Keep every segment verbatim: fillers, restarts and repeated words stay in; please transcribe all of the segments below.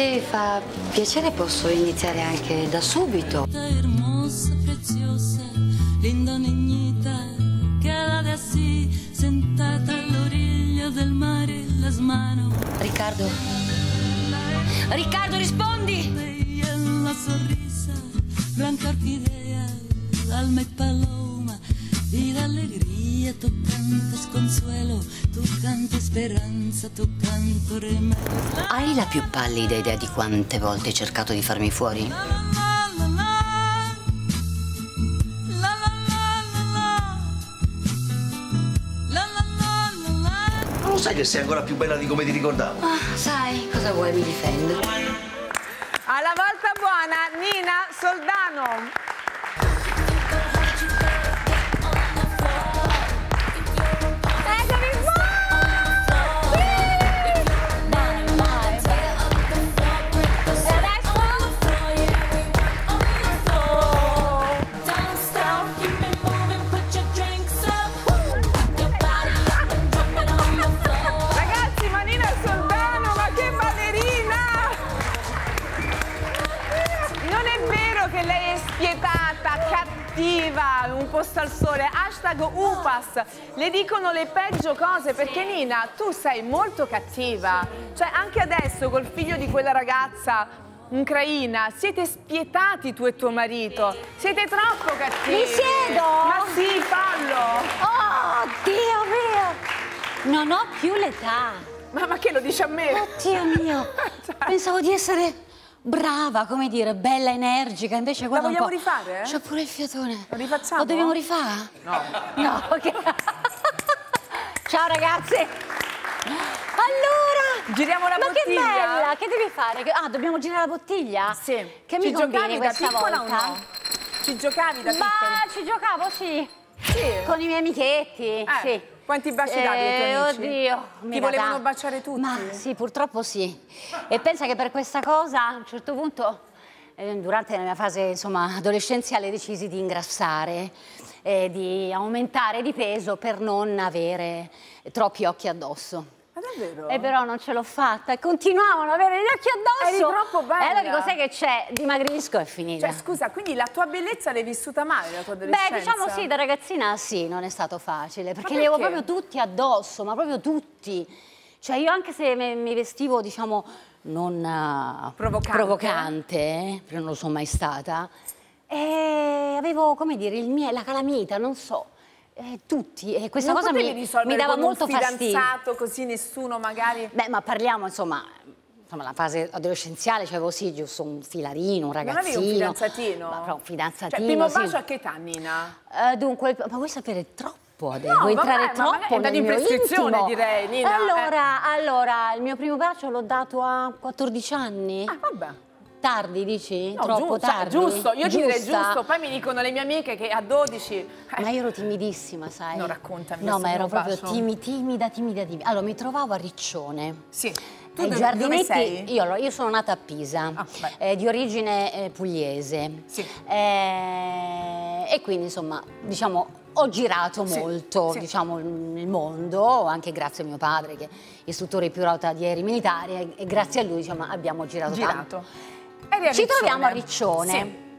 te fa piacere posso iniziare anche da subito. Hermosa, preziosa, linda niñita, quédate así, sentata all'origlia del mare, las manos. Riccardo? Riccardo, rispondi! La sonrisa, blanca orquídea, alma y paloma, vida, alegría, tu cantas consuelo, tu canto speranza, tu canto remedio. Hai la più pallida idea di quante volte hai cercato di farmi fuori? Non lo sai che sei ancora più bella di come ti ricordavo? Ah, sai, cosa vuoi? Mi difendo. Alla volta buona, Nina Soldano. Un posto al sole, hashtag Upas, le dicono le peggio cose perché Nina, tu sei molto cattiva, cioè anche adesso col figlio di quella ragazza ucraina siete spietati tu e tuo marito, siete troppo cattivi. Mi siedo? Ma sì, fallo. Oh, Dio mio, non ho più l'età. Ma, ma che lo dici a me? Oh, Dio mio, pensavo di essere... brava, come dire, bella, energica, invece guarda un po'. La vogliamo rifare? C'ho pure il fiatone. Lo rifacciamo? Lo dobbiamo rifare? No. No, ok. Ciao ragazzi. Allora. Giriamo la ma bottiglia. Ma che bella, che devi fare? Ah, dobbiamo girare la bottiglia? Sì. Che ci mi giocavi da piccola volta? o no? Ci giocavi da piccola? Ma ci giocavo, sì. Sì. Con i miei amichetti, eh. sì. Quanti baci davi ai tuoi amici? Oddio, ti volevano baciare tutti? Ma sì, purtroppo sì. E pensa che per questa cosa, a un certo punto, eh, durante la mia fase insomma, adolescenziale, decisi di ingrassare, eh, di aumentare di peso per non avere troppi occhi addosso. Ma davvero? E però non ce l'ho fatta e continuavano ad avere gli occhi addosso. Eri troppo bella. E allora dico, sai che c'è? Dimagrisco e finita. Cioè, scusa, quindi la tua bellezza l'hai vissuta male, la tua adolescenza? Beh, diciamo sì, da ragazzina sì, non è stato facile, perché, perché? li avevo proprio tutti addosso, ma proprio tutti. Cioè io anche se mi vestivo, diciamo, non uh, provocante, provocante perché non lo sono mai stata, e avevo, come dire, il mio, la calamita, non so. Eh, tutti, e questa non cosa mi, mi dava con molto un fastidio. fidanzato, così nessuno magari... Beh, ma parliamo, insomma, insomma la fase adolescenziale, c'avevo sì, giusto un filarino, un ragazzino. Non avevi un fidanzatino? Ma però un fidanzatino, cioè, primo bacio sì. A che età, Nina? Uh, dunque, ma vuoi sapere troppo? Devo no, entrare vabbè, troppo ma nel in mio prescrizione, intimo. direi, Nina. Allora, eh. allora, il mio primo bacio l'ho dato a quattordici anni. Ah, vabbè. Tardi, dici? No, Troppo giusto, tardi? giusto, io ti direi Giusta. giusto, poi mi dicono le mie amiche che a dodici... Eh. Ma io ero timidissima, sai? No, raccontami. No, ma ero proprio bacio. timi, timida, timida, timida. Allora, mi trovavo a Riccione. Sì. Tu ai dove, giardinetti, dove sei? Io, io sono nata a Pisa, ah, eh, di origine eh, pugliese. Sì. Eh, e quindi, insomma, diciamo, ho girato sì, molto, sì. diciamo, nel mondo, anche grazie a mio padre, che è istruttore di pilota di aerei militari, e, e grazie a lui, diciamo, abbiamo girato, girato. tanto. Ci troviamo a Riccione,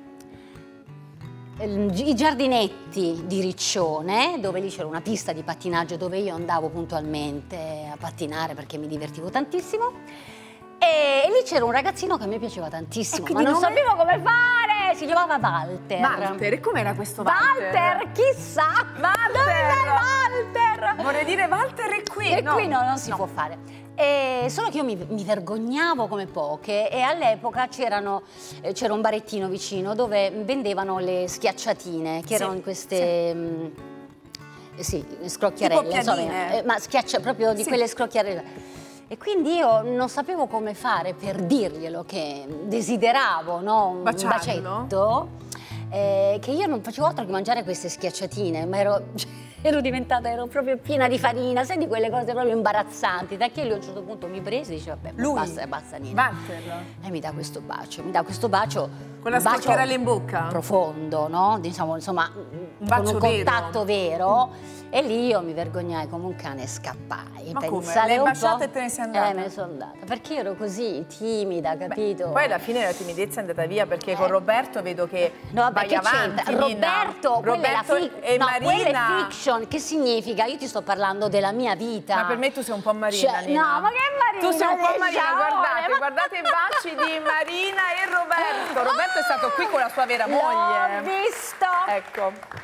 sì. I giardinetti di Riccione, dove lì c'era una pista di pattinaggio dove io andavo puntualmente a pattinare perché mi divertivo tantissimo. E, e lì c'era un ragazzino che a me piaceva tantissimo, ma non nome? sapevo come fare, si chiamava Walter. Walter, e com'era questo Walter? Walter, chissà! Walter! Dove è Walter? Vorrei dire Walter è qui. E no. qui no, non si no. può fare. E solo che io mi, mi vergognavo come poche e all'epoca c'era eh, un barettino vicino dove vendevano le schiacciatine, che sì, erano queste... Sì. Mh, sì, scrocchiarelle, insomma, eh, ma schiaccia proprio di sì. quelle scrocchiarelle. E quindi io non sapevo come fare per dirglielo che desideravo, no? Un Baciarlo. bacetto, eh, che io non facevo altro che mangiare queste schiacciatine, ma ero... ero diventata, ero proprio piena di farina, sai, di quelle cose proprio imbarazzanti, da che lui a un certo punto mi prese e dice vabbè, lui? basta, basta Nina. Walter? E mi dà questo bacio, mi dà questo bacio, Con la un bacio scoccherella in bocca? profondo, no? Diciamo, insomma, un bacio con un contatto vero. vero. E lì io mi vergognai come un cane e scappai. Ma come? Pensate L'hai un baciata po'. e te ne sei andata? Eh, me ne sono andata, perché ero così timida, capito? Poi alla fine la timidezza è andata via perché con Roberto vedo che No, vabbè, vai che avanti, c'entra? Nina. Roberto, quella è la Roberto fic- e no, Marina. quella è fiction. Che significa? Io ti sto parlando della mia vita. Ma per me tu sei un po' Marina, Cioè, Nina. no, ma che Marina? Tu sei un po' Marina, diciamo, guardate, ma- guardate i baci di Marina e Roberto. Roberto è stato qui con la sua vera moglie. L'ho visto. Ecco.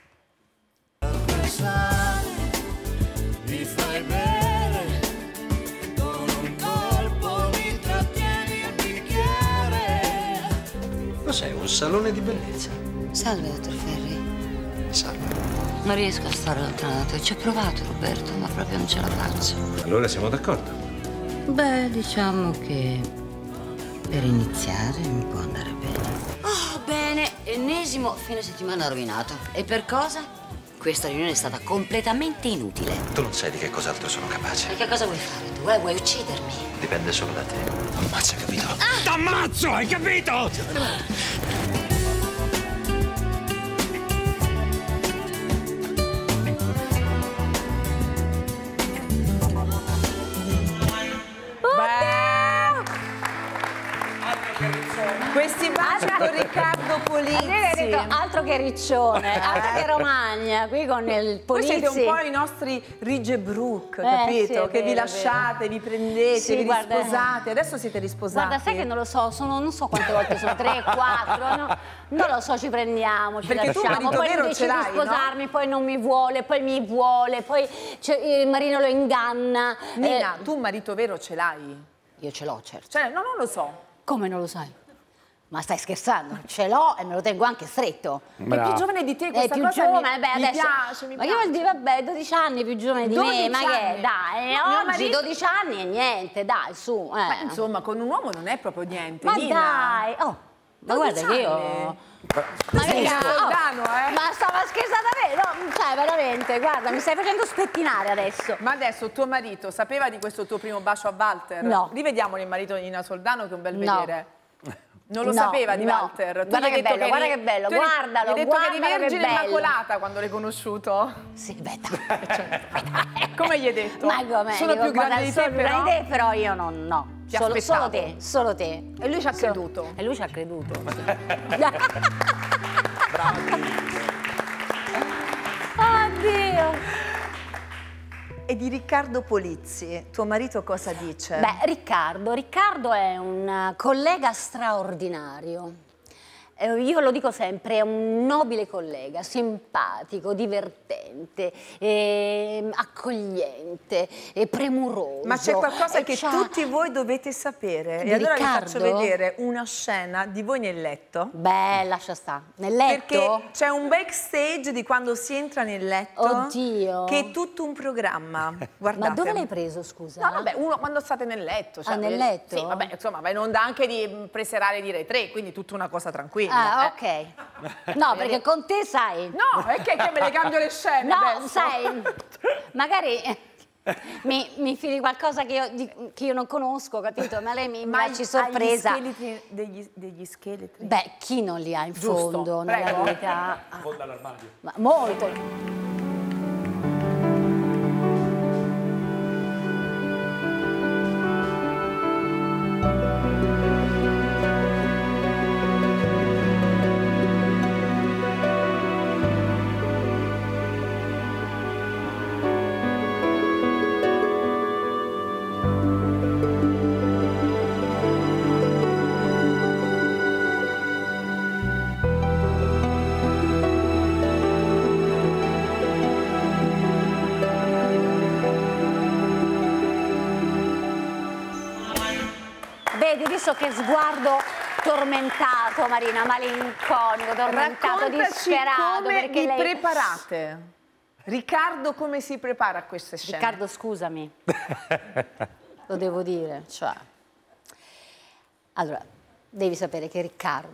Mi fai bere, con un colpo mi trattieni il bicchiere. Cos'è, un salone di bellezza? Salve, dottor Ferri. Salve. Non riesco a stare lontano da te. Ci ho provato, Roberto, ma proprio non ce la faccio. Allora siamo d'accordo. Beh, diciamo che per iniziare mi può andare bene. Oh, bene. Ennesimo fine settimana rovinato. E per cosa? Questa riunione è stata completamente inutile. Tu non sai di che cos'altro sono capace. E che cosa vuoi fare tu? Eh, vuoi uccidermi? Dipende solo da te. Ammazza, capito? T'ammazzo, hai capito? Questi baci con Riccardo Polizzi. Hai detto altro che Riccione, altro che Romagna, qui con il Voi Polizzi. siete un po' i nostri Rigebrook, Eh, capito? sì, è che vi vero, lasciate, vi prendete, Sì, vi guarda, risposate. Adesso siete risposati. Guarda, sai che non lo so, sono non so quante volte sono, tre, quattro, no, non lo so, ci prendiamo, ci Perché tu lasciamo, marito poi vero lui ce decide di l'hai, no? sposarmi, poi non mi vuole, poi mi vuole, poi cioè, il marino lo inganna. Nina, Eh, tu un marito vero ce l'hai? io ce l'ho, certo. Cioè, no, non lo so. Come non lo sai? Ma stai scherzando? Ce l'ho e me lo tengo anche stretto. È più giovane di te, È questa più cosa giovane, mi, beh, mi adesso. piace, mi ma che piace. vuol dire, vabbè, dodici anni più giovane di me, dodici ma che anni. dai, No, mio oggi marito- dodici anni e niente, dai, su. Eh. Ma insomma, con un uomo non è proprio niente, Ma Nina. dai, oh, ma guarda che io. anni. Ma sei raga, Soldano, eh? Ma stava scherzando a me? No, cioè, veramente, guarda, mi stai facendo spettinare adesso. Ma adesso tuo marito sapeva di questo tuo primo bacio a Walter? No. Rivediamolo il marito di Nina Soldano, che è un bel No. vedere. Non lo No, sapeva di no. Walter? Tu Guarda gli hai che detto bello, guarda eri- che bello, tu eri- guardalo, gli hai detto che eri guardalo che vergine bello. immacolata quando l'hai conosciuto? Sì, beh, dai. Come gli hai detto? Ma come? Sono Dico, più guarda, grandi di te, sono più però? grandi di te, però io non, no. Ti Solo, aspettavo. solo te, solo te. E lui ci ha Solo- creduto. E lui ci ha creduto. Oddio. E di Riccardo Polizzi, tuo marito cosa dice? Beh, Riccardo, Riccardo è un collega straordinario. Eh, Io lo dico sempre, è un nobile collega, simpatico, divertente, eh, accogliente, eh, premuroso. Ma c'è qualcosa E che c'ha- tutti voi dovete sapere. Di E allora vi Riccardo? faccio vedere una scena di voi nel letto. Beh, lascia sta. Nel letto? Perché c'è un backstage di quando si entra nel letto. Oddio. Che è tutto un programma. Guardate. Ma dove l'hai preso, scusa? No, vabbè, uno quando state nel letto. Cioè, Ah, nel voglio- letto? Sì, vabbè, insomma, va in onda anche di mm, preserare di Rai tre, quindi tutta una cosa tranquilla. Ah, eh. ok. No, perché con te sai... No, è che, che me le cambio le scene No, adesso. sai, magari eh, mi, mi fili qualcosa che io, di- che io non conosco, capito? Ma lei mi, mi Ma lasci sorpresa. hai gli scheletri, degli, degli scheletri? Beh, chi non li ha in Giusto, fondo nella prego. vita? In fondo all'armadio. Ma molto. Vedi, visto che sguardo tormentato, Marina, malinconico, tormentato, Raccontaci disperato. come perché vi lei... preparate. Riccardo come si prepara a queste scene? Riccardo, scusami, lo devo dire, cioè... Allora, devi sapere che Riccardo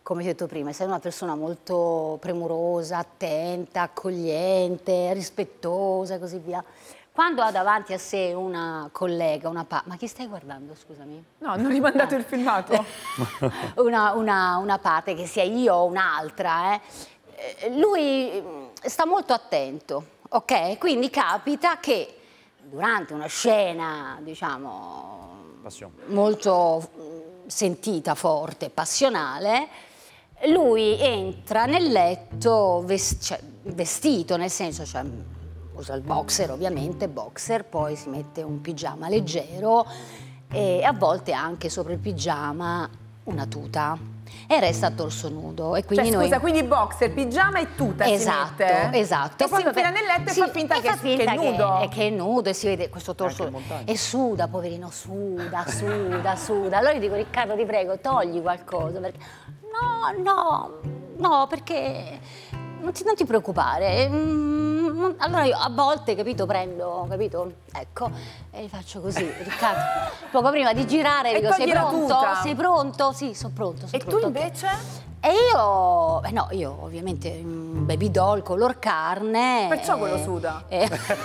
come ti ho detto prima, sei una persona molto premurosa, attenta, accogliente, rispettosa e così via. Quando ha davanti a sé una collega, una pa... Ma chi stai guardando, scusami? No, non gli mandato il filmato. una, una, una parte, che sia io o un'altra, eh. lui sta molto attento, ok? Quindi capita che durante una scena, diciamo, Passione. molto sentita, forte, passionale, lui entra nel letto ves- cioè, vestito, nel senso, cioè, usa il boxer ovviamente, boxer, poi si mette un pigiama leggero e a volte anche sopra il pigiama una tuta e resta a torso nudo. E quindi cioè, noi... scusa, quindi boxer, pigiama e tuta esatto, si mette? esatto. E si infila nel letto e sì, fa finta, e che, fa finta che è nudo. Che, che è nudo e si vede questo torso e suda, poverino, suda, suda, suda. Allora gli dico, Riccardo, ti prego, togli qualcosa. Perché... No, no, no, perché non ti, non ti preoccupare. Mm, allora io a volte, capito, prendo, capito, ecco, e gli faccio così, Riccardo. Poco prima di girare, E dico, sei togli la pronto? tuta. Sei pronto? Sì, sono pronto. Sono E tu pronto, ok. invece? E io, eh no, io ovviamente un baby doll color carne. Perciò eh, quello suda. eh.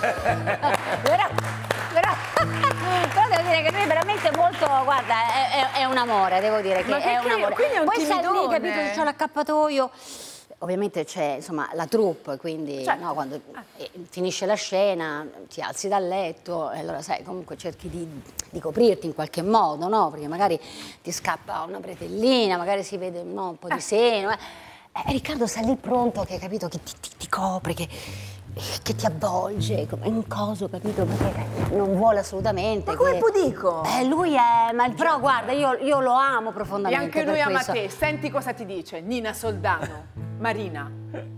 però, però, però devo dire che lui è veramente molto, guarda, è, è- è un amore, devo dire che Ma è un perché? amore. Quindi è un Poi sta lì, timidone. capito, c'è l'accappatoio. Ovviamente c'è, insomma, la troupe, quindi Certo. no, quando eh, finisce la scena ti alzi dal letto e allora sai, comunque cerchi di, di coprirti in qualche modo, no? Perché magari ti scappa una bretellina, magari si vede, no, un po' di seno. Eh. Eh, Riccardo sta lì pronto, che capito, che ti, ti- ti copre, che, che ti avvolge, come un coso, capito? Perché non vuole assolutamente. Ma come che- pudico? Eh, lui è, ma però guarda, io, io lo amo E profondamente. anche per lui ama questo. te. Senti cosa ti dice Nina Soldano. Marina.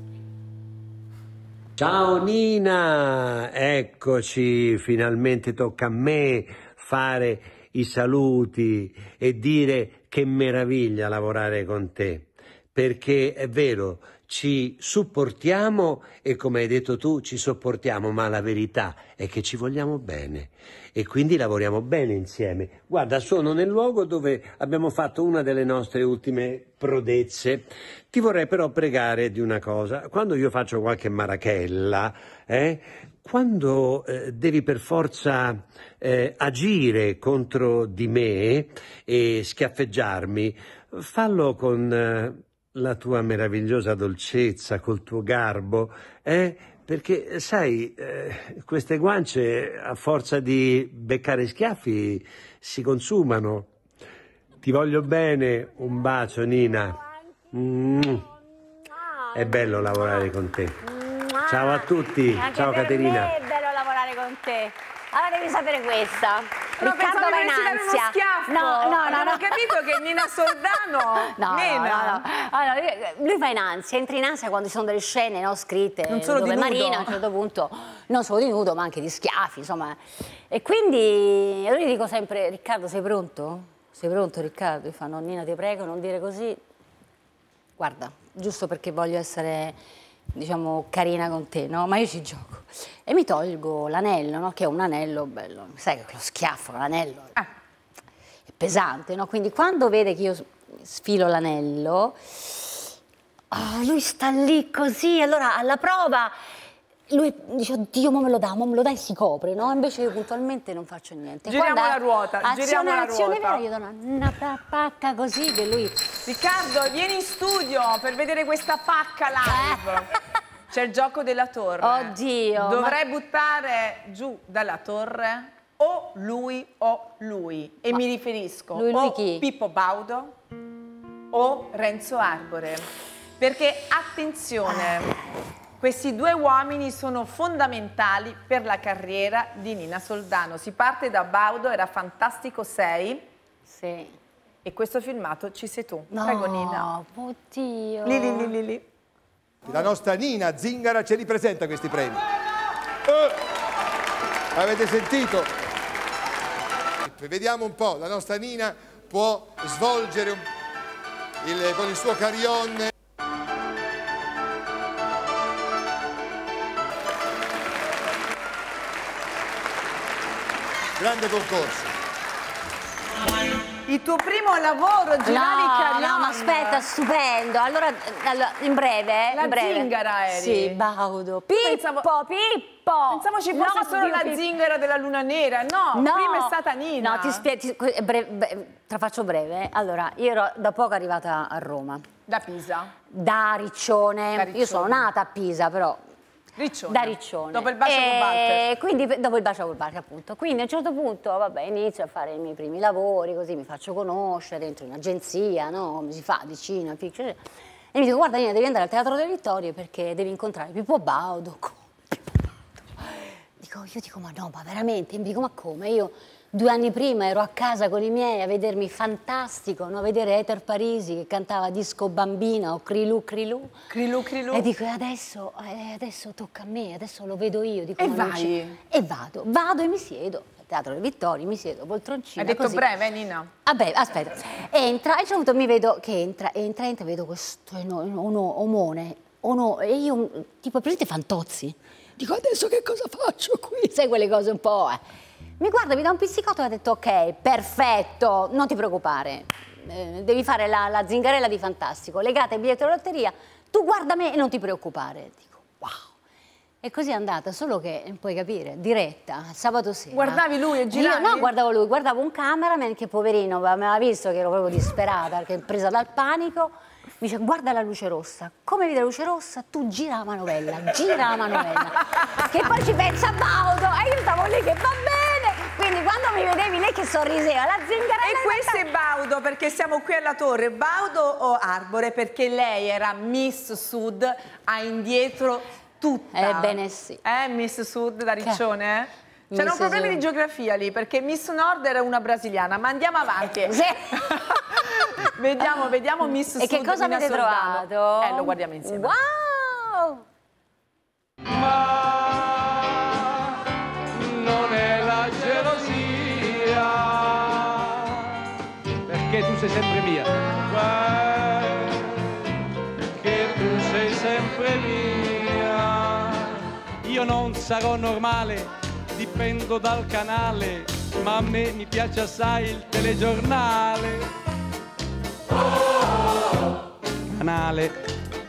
Ciao Nina, eccoci, finalmente tocca a me fare i saluti e dire che meraviglia lavorare con te, perché è vero, ci supportiamo e come hai detto tu ci sopportiamo, ma la verità è che ci vogliamo bene e quindi lavoriamo bene insieme. Guarda, sono nel luogo dove abbiamo fatto una delle nostre ultime prodezze. Ti vorrei però pregare di una cosa. Quando io faccio qualche marachella, eh, quando eh, devi per forza eh, agire contro di me e schiaffeggiarmi, fallo con eh, la tua meravigliosa dolcezza, col tuo garbo, eh? Perché, sai, eh, queste guance a forza di beccare schiaffi si consumano. Ti voglio bene, un bacio Nina. Mm. È bello lavorare con te. Ciao a tutti, Anche ciao per Caterina. me è bello lavorare con te. Allora devi sapere questa. No, Riccardo pensavo va in volessi dare uno ansia. schiaffo. No, no, no, Non no. ho capito che Nina Soldano. No, Nina. no, no, no. Allora, lui va in ansia, entra in ansia quando ci sono delle scene, no, scritte, Non solo dove di nudo. Marina a un certo punto, non solo di nudo, ma anche di schiaffi, insomma. E quindi allora gli dico sempre, Riccardo, sei pronto? Sei pronto, Riccardo? E fa, no, Nina, ti prego, non dire così. Guarda, giusto perché voglio essere, diciamo, carina con te, no? Ma io ci gioco. E mi tolgo l'anello, no? Che è un anello bello, sai che lo schiaffo, l'anello Ah. è pesante, no? Quindi quando vede che io sfilo l'anello, oh, lui sta lì così, allora alla prova lui dice, oddio, mo me lo dà, mo me lo dà e si copre, no? Invece io puntualmente non faccio niente. Giriamo Quando la ruota, azione, giriamo la azione ruota. vera, io do una, una pa- pacca così che lui... Riccardo, vieni in studio per vedere questa pacca live. C'è il gioco della torre. Oddio, Dovrei buttare giù dalla torre o lui o lui. E mi riferisco lui, lui o chi? Pippo Baudo o Renzo Arbore. Perché, attenzione, questi due uomini sono fondamentali per la carriera di Nina Soldano. Si parte da Baudo, era Fantastico sei. Sì. E questo filmato ci sei tu. No, Prego Nina. oddio. Lì, lì, lì, lì, lì. La nostra Nina Zingara ce li presenta questi premi. Eh, avete sentito? Vediamo un po', la nostra Nina può svolgere un- il- con il suo carillon. Grande concorso. Il tuo primo lavoro, girare i No, carillon. no, ma aspetta, stato stupendo. Allora, allora in breve, La in breve. zingara eri. Sì, Baudo. Pippo, Pensavo- Pippo. Pensavo ci fosse No, solo Dio, la Pippo. zingara della luna nera. No, No. prima è stata Nina. No, ti spiego, ti- que- bre- bre- te la faccio breve. Allora, io ero da poco arrivata a Roma. Da Pisa. Da Riccione. Da Riccione. Io sono nata a Pisa, però Riccione. da Riccione. Dopo il bacio con Walter. E quindi dopo il bacio con Walter, appunto. Quindi a un certo punto, vabbè, inizio a fare i miei primi lavori, così mi faccio conoscere, entro in agenzia, no? Come si fa, di cinema, picture. E mi dico, guarda Nina, devi andare al Teatro delle Vittorie perché devi incontrare Pippo Baudo. Come? Pippo Baudo. Dico, io dico, ma no, ma veramente? E mi dico, ma come? Io due anni prima ero a casa con i miei a vedermi Fantastico, no? A vedere Eter Parisi che cantava Disco Bambina o Crilù Crilù. Crilù Crilù. E dico, e adesso, eh, adesso tocca a me, adesso lo vedo io. Dico, E ma non vai? c'è- E vado, vado e mi siedo. Al Teatro delle Vittorie, mi siedo, poltroncina. Hai detto così. breve, Nina? Vabbè, aspetta, entra, e a un certo punto mi vedo che entra, entra, entra, vedo questo eno- ono- omone, ono, e io, tipo, presente Fantozzi? Dico, adesso che cosa faccio qui? Sai quelle cose un po', eh. Mi guarda, mi dà un pizzicotto e ha detto, ok, perfetto, non ti preoccupare, eh, devi fare la, la zingarella di Fantastico, legata ai biglietti della lotteria, tu guarda me e non ti preoccupare. Dico, wow. E così è andata, solo che, puoi capire, diretta, sabato sera. Guardavi lui e giravi? Io no, guardavo lui, guardavo un cameraman che poverino mi aveva visto che ero proprio disperata, perché presa dal panico, mi dice guarda la luce rossa, come vedi la luce rossa tu gira la manovella, gira la manovella, che poi ci pensa Baudo e io stavo lì che va bene, quindi quando mi vedevi lei che sorrideva, la zingarella. E questo è Baudo, perché siamo qui alla Torre. Baudo o Arbore, perché lei era Miss Sud, ha indietro tutta. Ebbene sì. Eh, Miss Sud da Riccione? eh? C'erano Miss problemi Sud. di geografia lì, perché Miss Nord era una brasiliana, ma andiamo avanti. Sì. Vediamo, vediamo Miss Sud. E che cosa Nina avete Soldano. trovato? Eh, lo guardiamo insieme. Wow! Ma non è la gelosia, perché tu sei sempre mia. Perché tu sei sempre mia. Io non sarò normale, dipendo dal canale, ma a me mi piace assai il telegiornale. Canale.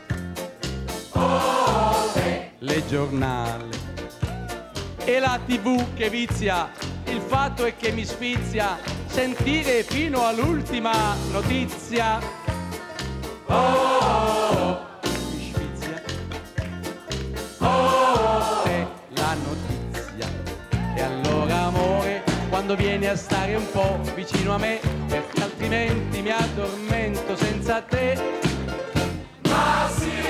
Le giornale e la tivù che vizia, il fatto è che mi sfizia sentire fino all'ultima notizia. Oh, oh, oh, mi sfizia. Oh, oh, è la notizia. E allora amore, quando vieni a stare un po' vicino a me, perché altrimenti mi addormento senza te. Ma sì,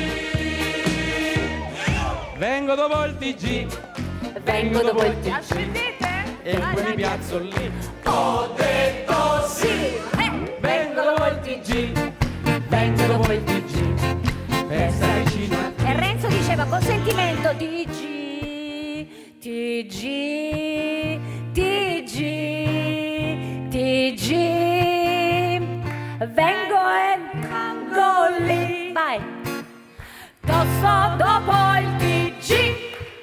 vengo dopo il T G, Vengo dopo il T G. Ascendete? e poi mi piazzo lì. Ho detto sì, vengo dopo il T G, vengo dopo il T G, per stare vicino a te. E Renzo diceva con sentimento T G, T G, T G, T G, vengo e vengo lì. Vai. Tosso dopo il T G.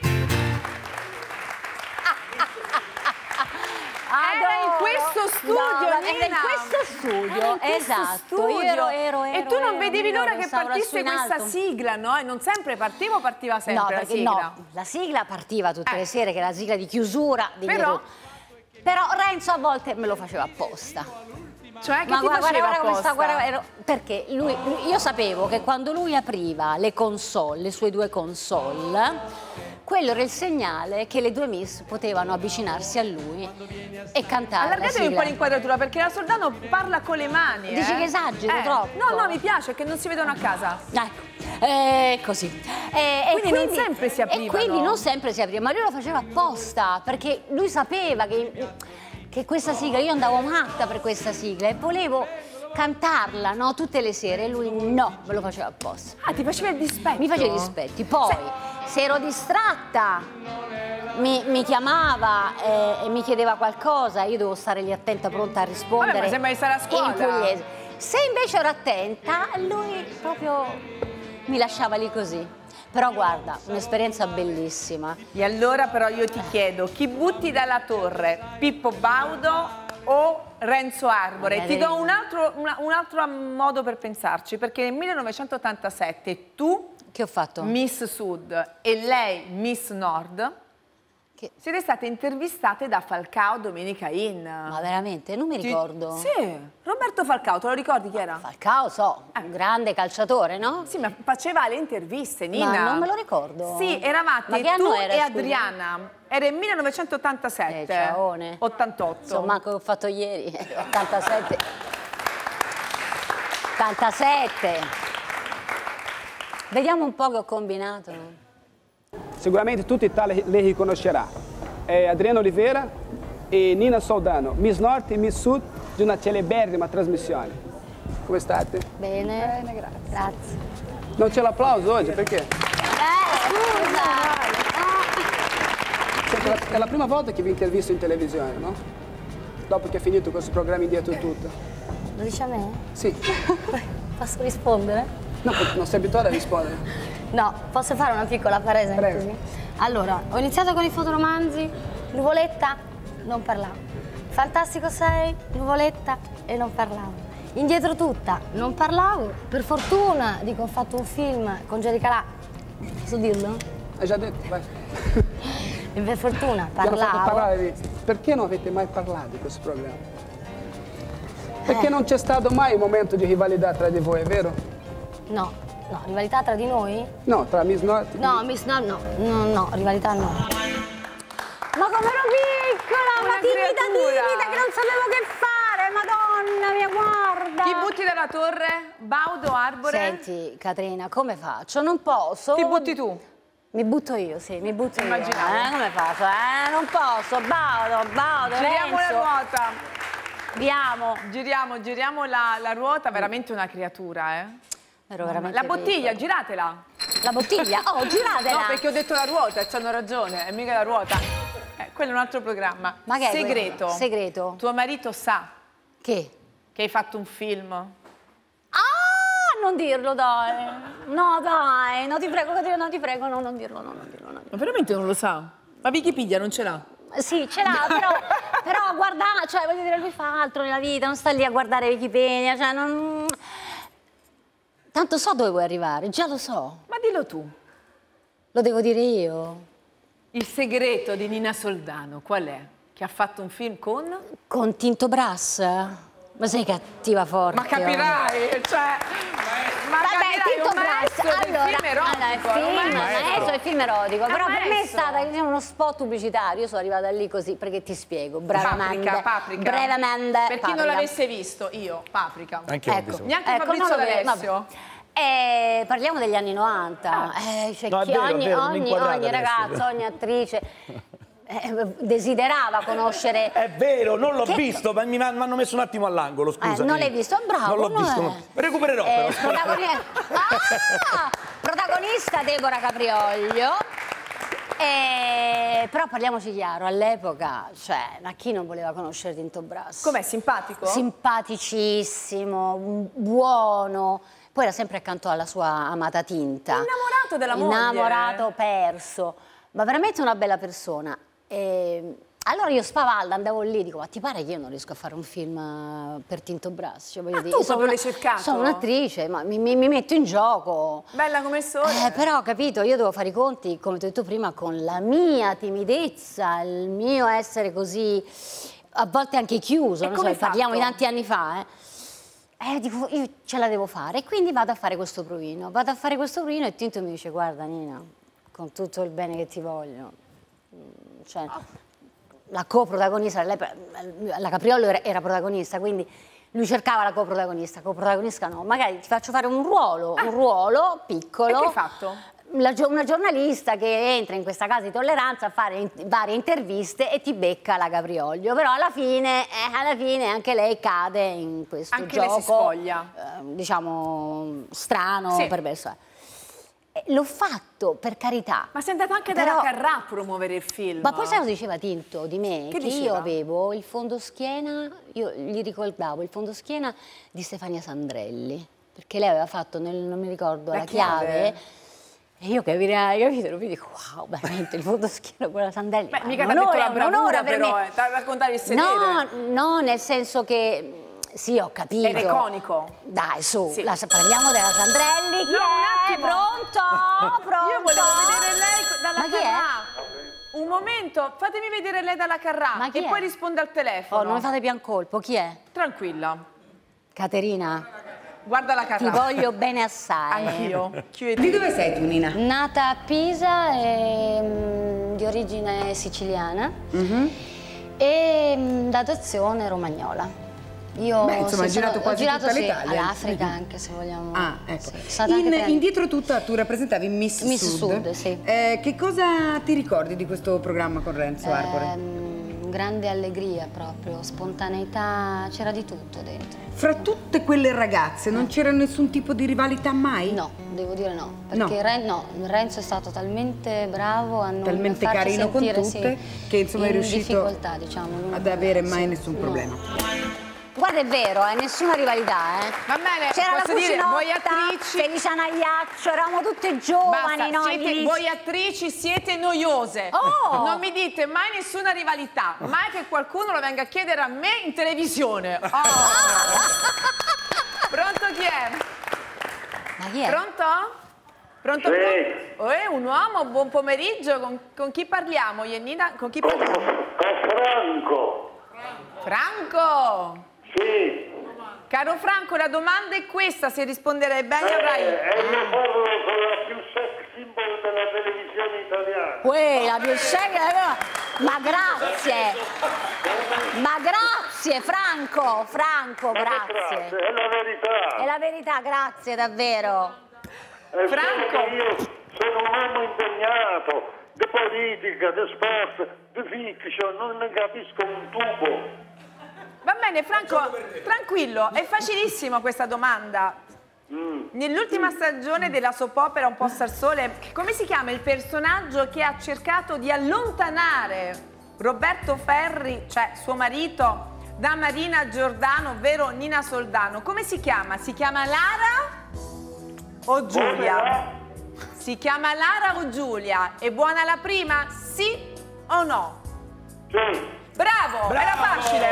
Era in questo studio, No, era in Nina. questo studio, Era in questo esatto. studio. Io ero, ero, ero, e tu non ero, vedevi ero, l'ora che pensavo lassù partisse in questa alto. sigla, no? E non sempre partiva o partiva sempre No, la perché sigla? no, la sigla partiva tutte Eh. le sere, che è la sigla di chiusura di Però- Mio- Però Renzo a volte me lo faceva apposta. Cioè, che Ma ti guarda, faceva guarda come sta, apposta? guarda, ero- perché lui, lui- io sapevo che quando lui apriva le console, le sue due console, quello era il segnale che le due miss potevano avvicinarsi a lui e cantare la Allargatevi un sigla. po' l'inquadratura, perché la Soldano parla con le mani. Dici eh? che esagero Eh, troppo? No, no, mi piace che non si vedono a casa. Ecco, eh, così. Eh, e Quindi non sempre si aprivano. E quindi non sempre si apriva, ma lui lo faceva apposta, perché lui sapeva che, che questa sigla, io andavo matta per questa sigla e volevo cantarla, no, tutte le sere, e lui no, me lo faceva apposta. Ah, ti faceva il dispetto? Mi faceva i dispetti. Poi, se ero distratta, mi, mi chiamava eh, e mi chiedeva qualcosa, io devo stare lì attenta, pronta a rispondere. Vabbè, ma sembra di stare a scuola. In pugliese. Se invece ero attenta, lui proprio mi lasciava lì così. Però guarda, un'esperienza bellissima. E allora però io ti chiedo, chi butti dalla torre? Pippo Baudo o Renzo Arbore? Vabbè, Ti do un altro, una, un altro modo per pensarci, perché nel millenovecentottantasette tu, che ho fatto? Miss Sud, e lei Miss Nord, che... siete state intervistate da Falcao Domenicain. Ma veramente? Non mi Ti... ricordo. Sì, Roberto Falcao, te lo ricordi chi era? Falcao, so, eh. un grande calciatore, no? Sì, ma faceva le interviste, Nina. Ma non me lo ricordo. Sì, eravate ma che tu anno era, e scusa? Adriana. Era il millenovecentottantasette. Eh, ciaone. ottantotto. Insomma, che ho fatto ieri. ottantasette. ottantasette. Vediamo un po' che ho combinato. Sicuramente tutta Italia le riconoscerà. È Adriana Oliveira e Nina Soldano, Miss Nord e Miss Sud di una celeberrima trasmissione. Come state? Bene. Bene, grazie. Grazie. Non c'è l'applauso oggi, perché? Eh, scusa! Senti, è la prima volta che vi intervisto in televisione, no? Dopo che è finito questo programma Indietro Tutto. Lo dici a me? Sì. Posso rispondere? No, non sei abituata a rispondere. No, posso fare una piccola parentesi? Prego. Allora, ho iniziato con i fotoromanzi, Nuvoletta, non parlavo. Fantastico sei, Nuvoletta e non parlavo. Indietro tutta, non parlavo. Per fortuna, dico, ho fatto un film con Jerry Calà. Posso dirlo? Hai già detto, vai. E per fortuna Vi hanno fatto parlavo. parlare di... Perché non avete mai parlato di questo programma? Perché eh. non c'è stato mai un momento di rivalità tra di voi, è vero? No, no, rivalità tra di noi? No, tra Miss Nord e No, Miss Nord no, no, no, rivalità no. Ma come ero piccola, Una ma timida, creatura. timida, che non sapevo che fare, madonna mia, guarda. Chi butti dalla torre? Baudo, Arbore? Senti, Caterina, come faccio? Non posso. Ti butti tu? Mi butto io, sì, mi butto io. Immaginavo. Eh, come faccio? Eh, non posso, Baudo, Baudo, Giriamo Renzo. la ruota. Andiamo. Giriamo, giriamo la, la ruota, veramente una creatura, eh? Ero veramente La bottiglia, piccola. giratela. La bottiglia? Oh, giratela. No, perché ho detto la ruota e ci hanno ragione, è mica la ruota. Eh, quello è un altro programma. Ma che è Segreto. quello? Segreto. Tuo marito sa Che? che hai fatto un film? Ah, non dirlo, dai. No, dai, no, ti prego, Caterina, no, ti prego, no, non dirlo, no, non dirlo, no. Ma veramente non lo sa? Ma Wikipedia non ce l'ha? Sì, ce l'ha, però, però guarda, cioè, voglio dire, lui fa altro nella vita, non sta lì a guardare Wikipedia, cioè, non... Tanto so dove vuoi arrivare, già lo so. Ma dillo tu. Lo devo dire io. Il segreto di Nina Soldano, qual è? Che ha fatto un film con? Con Tinto Brass? Ma sei cattiva forte. Ma capirai, cioè... Ma Vabbè, capirai, Tinto un maestro Brass, del allora, film erotico. allora, il film, un maestro. maestro del film erotico, però per me è maestro. stata diciamo, uno spot pubblicitario, io sono arrivata lì così, perché ti spiego, bravamente. Paprika, Paprika. Brevemente. Per chi non Paprika. l'avesse visto, io, Paprika. Anche io ho Ecco. visto. Neanche Ecco, Fabrizio non lo vedo, D'Alessio. vabbè. Eh, parliamo degli anni novanta. Eh, cioè, No, è chi- vero, è ogni, vero, non ogni, inquadrate ogni adesso. ragazzo, ogni attrice eh, desiderava conoscere. È vero, non l'ho Che- visto, ma mi hanno messo un attimo all'angolo, scusa. Eh, non l'hai visto? Bravo. Non l'ho no, visto. eh. no. Recupererò Eh, però. protagoni- Ah! Protagonista Deborah Caprioglio. Eh, però parliamoci chiaro, all'epoca, cioè, ma chi non voleva conoscere Tinto Brass? Com'è, simpatico? Simpaticissimo, buono. Poi era sempre accanto alla sua amata tinta. Innamorato della moglie. Innamorato, perso. Ma veramente una bella persona. E allora io spavalda, andavo lì, dico, ma ti pare che io non riesco a fare un film eh, per Tinto Brass? Cioè, voglio Ah, dire, tu io sono proprio una- l'hai cercato? Sono un'attrice, ma mi, mi- mi metto in gioco. Bella come il sole. Eh, però, capito, io devo fare i conti, come ti ho detto prima, con la mia timidezza, il mio essere così, a volte anche chiuso, E non come so, hai fatto? parliamo di tanti anni fa, eh. Eh, dico, io ce la devo fare, e quindi vado a fare questo provino. Vado a fare questo provino e Tinto mi dice, guarda Nina, con tutto il bene che ti voglio, mm, cioè, la coprotagonista, lei, la Capriolo era, era protagonista, quindi lui cercava la coprotagonista, coprotagonista no, magari ti faccio fare un ruolo, un ruolo piccolo. E che hai fatto? La gio- una giornalista che entra in questa casa di tolleranza a fare in- varie interviste e ti becca la Caprioglio, però alla fine, eh, alla fine anche lei cade in questo Anche lei gioco si spoglia. eh, diciamo strano, Sì. perverso. Eh, L'ho fatto, per carità. Ma sei andata anche Però- dalla Carrà a promuovere il film. Ma poi sai cosa diceva Tinto di me? Che Che io diceva? avevo il fondoschiena, io gli ricordavo il fondoschiena di Stefania Sandrelli, perché lei aveva fatto, nel, non mi ricordo, La la chiave, Chiave. E io capire, hai capito? Mi dico, wow, veramente il fotoschiero con la Sandelli. Beh, ma mica un ti ha detto onore, la un bravura onore per però, me. eh, da raccontare il sedere. No, no, nel senso che sì, ho capito. Era iconico. Dai, su, Sì. la, parliamo della Sandrelli. Chi No, un è? attimo. Pronto? Pronto? Io volevo vedere lei dalla Ma chi è? Carrà. Un momento, fatemi vedere lei dalla Carrà. Ma chi e è? poi risponde al telefono. Oh, non mi fate piancolpo, chi è? Tranquilla. Caterina, Guarda la Carrà. ti voglio bene assai. Anch'io. Di dove sei tu, Nina? Nata a Pisa, e, mm, di origine siciliana Mm-hmm. e mm, d'adozione romagnola. Io Beh, insomma, sì, hai girato sono- quasi ho girato tutta sì, l'Italia. all'Africa Mhm. anche, se vogliamo. Ah, ecco. Sì, sono stata anche In, tre anni. indietro tutta tu rappresentavi Miss, Miss Sud. Sud, sì. Eh, che cosa ti ricordi di questo programma con Renzo Arbore? Ehm, grande allegria proprio, spontaneità, c'era di tutto dentro. Fra tutte quelle ragazze non c'era nessun tipo di rivalità mai? No, devo dire no, perché No. Ren- no, Renzo è stato talmente bravo a non Talmente farci carino con sentire, tutte, sì, che, insomma, è in riuscito difficoltà, diciamo, l'uno ad con avere l'altro, mai sì. nessun No. problema. Guarda, è vero, eh, nessuna rivalità, eh. Va bene, C'era posso la dire, cucinotta, voi attrici... Felicia Nagliaccio, eravamo tutte giovani, Basta, no? siete, all'inizio. voi attrici siete noiose. Oh! Non mi dite mai nessuna rivalità, mai che qualcuno lo venga a chiedere a me in televisione. Oh. Pronto chi è? Ma chi è? Pronto? Pronto? Sì. Pronto? Eh, un uomo, buon pomeriggio. Con, con chi parliamo, Iennina? Con chi parliamo? Con Franco. Franco! Sì. Caro Franco, la domanda è questa, se risponderai bene avrai... Eh, e io parlo con la più sex symbol della televisione italiana. Uè, la più seria, ma grazie, ma grazie Franco, Franco, grazie. È la verità. È la verità, grazie davvero. È Franco. solo che io sono un uomo impegnato di politica, di sport, di fiction, non ne capisco un tubo. Va bene, Franco, tranquillo, è facilissima questa domanda. Mm. Nell'ultima stagione della soap opera Un posto al sole, come si chiama il personaggio che ha cercato di allontanare Roberto Ferri, cioè suo marito, da Marina Giordano, ovvero Nina Soldano? Come si chiama? Si chiama Lara o Giulia? Si chiama Lara o Giulia? È buona la prima? Sì o no? Sì. Bravo, Bravo, era facile.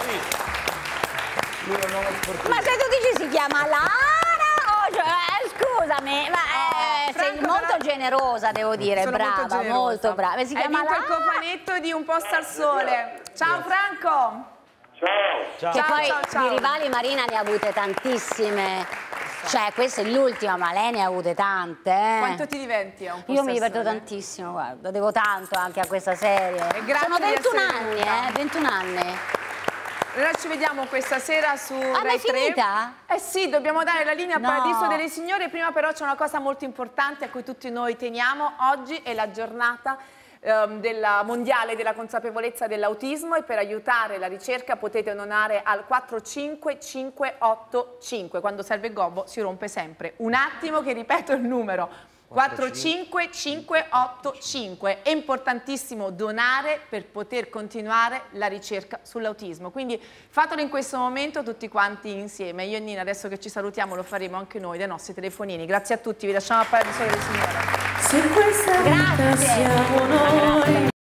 Ma se tu dici si chiama Lara, oh, cioè, eh, scusami, ma eh, sei Franco, molto però- generosa, devo dire, Sono brava, molto generosa. molto brava. Si Hai chiama vinto il Lara. cofanetto di Un posto al sole. Ciao Franco. Ciao. Che Ciao, poi ciao, ciao. di rivali Marina ne ha avute tantissime. Cioè, questa è l'ultima, ma lei ne ha avute tante. Eh. Quanto ti diventi a Un posto Io mi al diverto sole? tantissimo, guarda, devo tanto anche a questa serie. E grazie Sono di ventuno essere anni, venuta. eh, ventuno anni. Allora ci vediamo questa sera su Ah, ma Rai è tre. finita? Eh sì, dobbiamo dare la linea al No. Paradiso delle Signore. Prima però c'è una cosa molto importante a cui tutti noi teniamo. Oggi è la giornata ehm, della mondiale della consapevolezza dell'autismo e per aiutare la ricerca potete donare al quattro cinque cinque otto cinque. Quando serve il gobbo si rompe sempre. Un attimo che ripeto il numero. quattro cinque cinque otto cinque. È importantissimo donare per poter continuare la ricerca sull'autismo, quindi fatelo in questo momento tutti quanti insieme. Io e Nina adesso che ci salutiamo lo faremo anche noi dai nostri telefonini. Grazie a tutti, vi lasciamo a Paradiso delle Signore. Se questa vita siamo noi.